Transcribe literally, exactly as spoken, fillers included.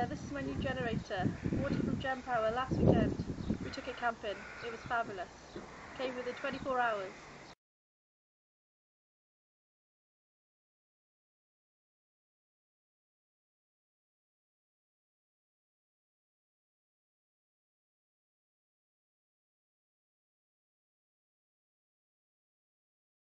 this is my new generator. Bought it from Gem Power last weekend. We took it camping. It was fabulous. Came within twenty-four hours.